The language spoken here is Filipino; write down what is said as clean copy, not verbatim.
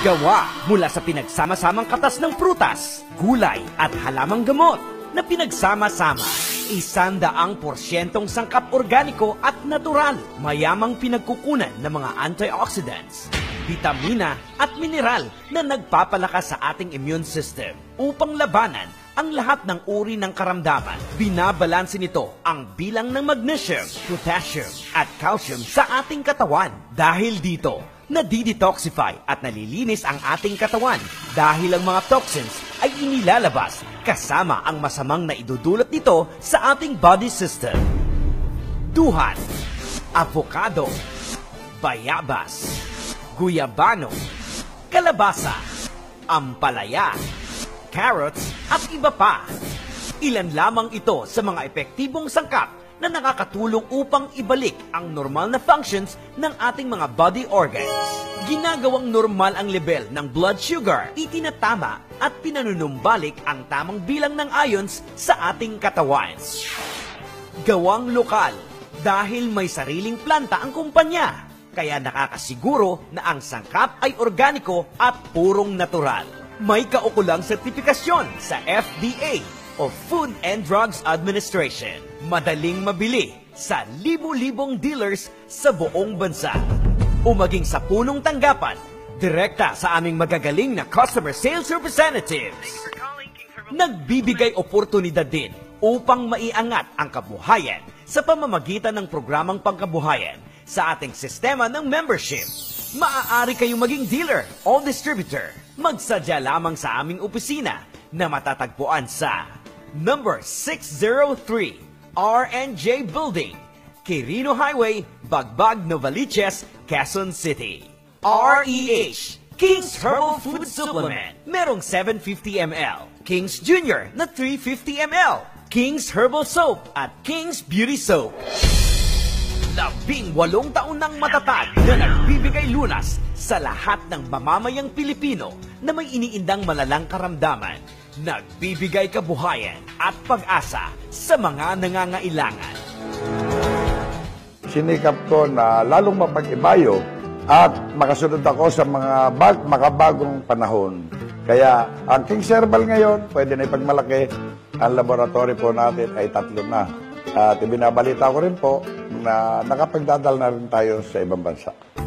Gawa mula sa pinagsama-samang katas ng prutas, gulay at halamang gamot na pinagsama-sama. 100% sangkap organiko at natural. Mayamang pinagkukunan ng mga antioxidants, vitamina at mineral na nagpapalakas sa ating immune system upang labanan ang lahat ng uri ng karamdaman. Binabalanse nito ang bilang ng magnesium, potassium at calcium sa ating katawan. Dahil dito, nadidetoxify at nalilinis ang ating katawan dahil ang mga toxins ay inilalabas kasama ang masamang naidudulot nito sa ating body system. Duhan, avocado, bayabas, guyabano, kalabasa, ampalaya, carrots at iba pa. Ilan lamang ito sa mga epektibong sangkap na nakakatulong upang ibalik ang normal na functions ng ating mga body organs. Ginagawang normal ang level ng blood sugar, itinatama at pinanunumbalik ang tamang bilang ng ions sa ating katawan. Gawang lokal dahil may sariling planta ang kumpanya, kaya nakakasiguro na ang sangkap ay organiko at purong natural. May kaukulang sertifikasyon sa FDA o Food and Drugs Administration. Madaling mabili sa libo-libong dealers sa buong bansa. O maging sa punong tanggapan, direkta sa aming magagaling na customer sales representatives. Nagbibigay oportunidad din upang maiangat ang kabuhayan sa pamamagitan ng programang pangkabuhayan sa ating sistema ng membership. Maaari kayong maging dealer o distributor. Magsadya lamang sa aming opisina na matatagpuan sa number 603 RNJ Building, Quirino Highway, Bagbag, Novaliches, Quezon City. REH, King's Herbal Food Supplement. Merong 750 ml, King's Junior na 350 ml, King's Herbal Soap at King's Beauty Soap. 18 taon ng matatag na nagbibigay lunas sa lahat ng mamamayang Pilipino na may iniindang malalang karamdaman. Nagbibigay kabuhayan at pag-asa sa mga nangangailangan. Sinikap ko na lalong mapag-ibayo at makasunod ako sa mga makabagong panahon. Kaya ang King's Herbal ngayon, pwede na ipagmalaki. Ang laboratory po natin ay 3 na. At ibinabalita ko rin po na nakapagdadal na rin tayo sa ibang bansa.